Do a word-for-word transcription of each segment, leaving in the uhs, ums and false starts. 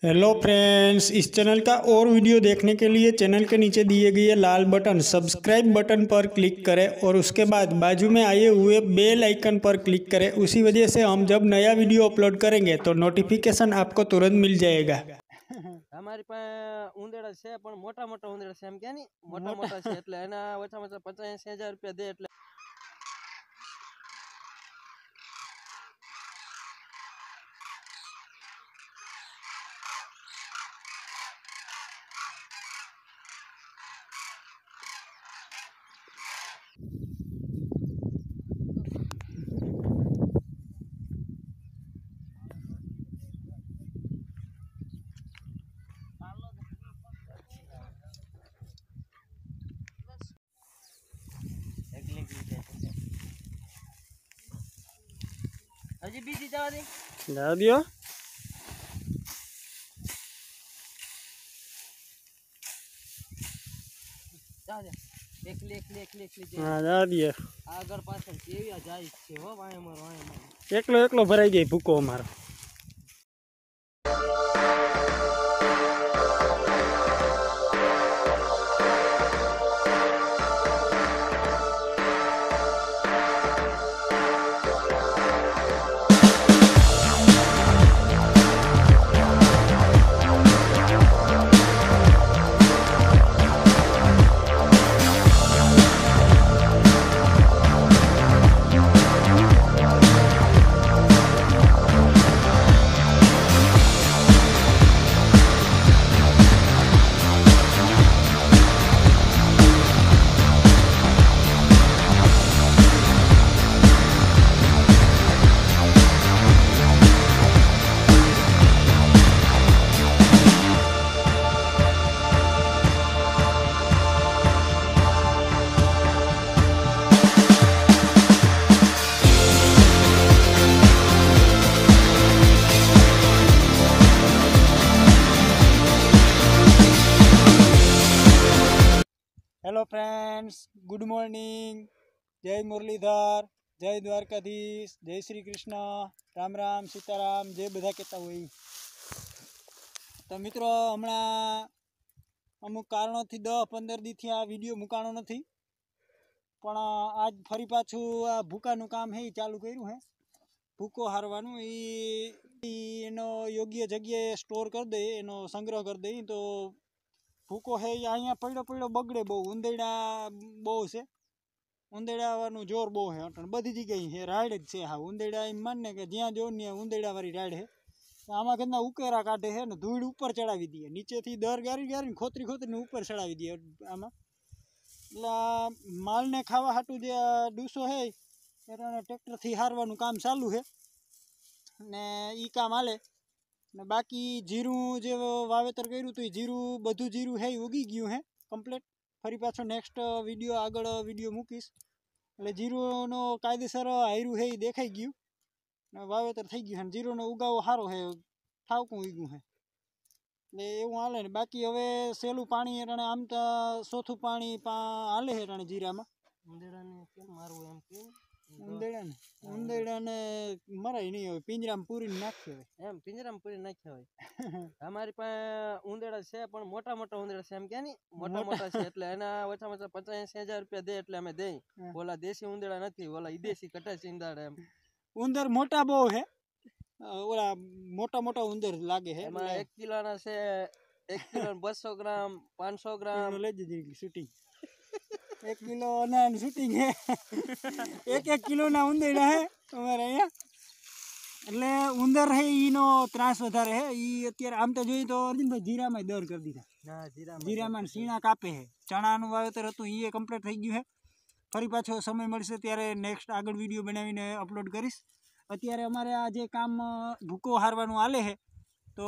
Hello friends, इस channel का और वीडियो देखने के लिए चैनल के नीचे दिए गए लाल बटन सब्सक्राइब बटन पर क्लिक करें और उसके बाद बाजू में आए हुए बेल आइकन पर क्लिक करें। उसी वजह से हम जब नया वीडियो अपलोड करेंगे तो नोटिफिकेशन आपको तुरंत मिल जाएगा। हमारी पास ऊंदेड़ा छे पण मोटा मोटा ऊंदेड़ा छे एम के नहीं मोटा मोटा छे એટલે એના ઓછામાં ઓછા પચાસ હજાર રૂપિયા દે એટલે હજી બીજી જવા દે जा दियो જા દે એકલી એકલી એકલી એકલી हाँ जा दिए આગળ પાછળ કેવી જાય છે હો વાય મારો વાય મારો एकलो एकलो भराई गई भूको मारो। हेलो फ्रेंड्स, गुड मॉर्निंग, जय मुरलीधर, जय द्वारकाधीश, जय श्री कृष्ण, राम राम सीताराम, जय बधा कहता हो। तो मित्रों हमणा अमुक कारणों थी दस पंदर दी थी आ वीडियो मुकाणो नहीं, पण आज फरी पाछू आ भूकानु काम है चालू कर्युं है। भूको हारवानुं एनो योग्य जगह स्टोर कर दे, एनो संग्रह कर दे तो भूको है अँ पड़ो पड़ो बगड़े बहु ऊंदेड़ा बहु से ऊंदेड़ा जोर बहु है अटन बधी जगह है राइड है। हाँ ऊंदेड़ा एम माने कि ज्यां जो ऊंदेड़ा वाली राइड है। आमा के उकेरा काढ़े है ने धूड़ ऊपर चढ़ावी दिए, नीचे थी दर गारी गारी खोतरी खोतरी ऊपर चढ़ावी दिए। आमा એટલે माल ने खावा हाटू जे डूसो है ट्रेक्टर थी हारवानुं काम चालू है ने ई काम हाले ने बाकी जीरू जो वावेतर कर्युं तो जीरू बधु जीरू है उगी गयुं है कम्प्लीट। फरी पाछो नेक्स्ट विडियो आगळ विडियो मूकीश એટલે जीरूनो कायदेसर हायरू है देखाई गयुं ने वावेतर थई गयुं है। जीरूनो उगावो सारो है, ठावकुं उग्युं है એટલે એવું हाले ने बाकी हवे सेलू पाणी एटणे आम तो सोथुं पाणी पा हाले है एटणे जीरामां। ऊंदेडाने केम मारवुं एम केम ऊंदेडाने ऊंदेडाने मराय नहीं होय, पिंजरामां पूरीने नाख्यो होय एम पिंजरामां पूरीने नाख्यो होय। हमारी पास ऊंदेड़ा छे पण मोटा मोटा ऊंदेड़ा छे एम के नहीं मोटा मोटा छे એટલે એના ઓછામાં ઓછા પચાસ હજાર રૂપિયા દે એટલે અમે દેઈ। ઓલા દેશી ऊंदेड़ा નથી, ઓલા વિદેશી કટાસી ऊंदेड़ा एम उंदर मोटा बहु है, ओला मोटा मोटा उंदर लागे है। एमां एक किलो ना छे, एक किलो बसो ग्राम पांच सौ ग्राम ले जी शूटिंग एक किलो ना शूटिंग है एक एक किलो ना उंदेड़ा है हमारे अहींया। એટલે ઉંદર है ઈનો ત્રાસ વધારે है। ई અત્યારે આમ તો જોઈએ તો અર્જુનભાઈ જીરામાં દર કરી દીધા। ના જીરામાં જીરામાં સીણા કાપે है। ચણાનું વાવેતર હતું એ કમ્પ્લીટ થઈ ગયું है। ફરી પાછો સમય મળશે ત્યારે નેક્સ્ટ આગળ વિડીયો બનાવીને અપલોડ કરીશ। અત્યારે અમારે આ જે કામ ભૂકો હારવાનું હાલે है તો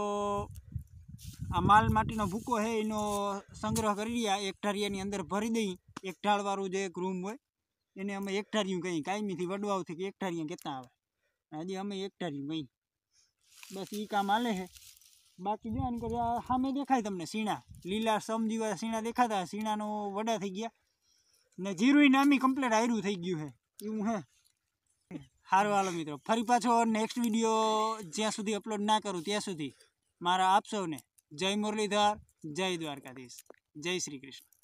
આ માલ માટીનો ભૂકો है એનો સંગ્રહ કરી રહ્યા એક ઢારિયાની અંદર ભરી દઈ। એક ઢાળવાળું જે એક રૂમ હોય એને અમે એક ઢારિયું કહીએ, કાયમીથી વડવાઓથી કે એક ઢારિયા કહેતા આવે। हजी अमे एक टारी वही बस ई काम हाले है। बाकी जो सामे देखाय तमने सीणा लीला सम जेवा सीणा देखाता, सीणानो वडा थई गया ने जीरुई नामी कम्प्लीट हायरू थई गयुं है एवुं है। हारू हालो मित्रों, फरी पाछो नेक्स्ट विडियो ज्यां सुधी अपलोड ना करूँ त्यां सुधी મારા આપ સૌને જય મુરલીધર, જય દ્વારકાધીશ, જય શ્રી કૃષ્ણ.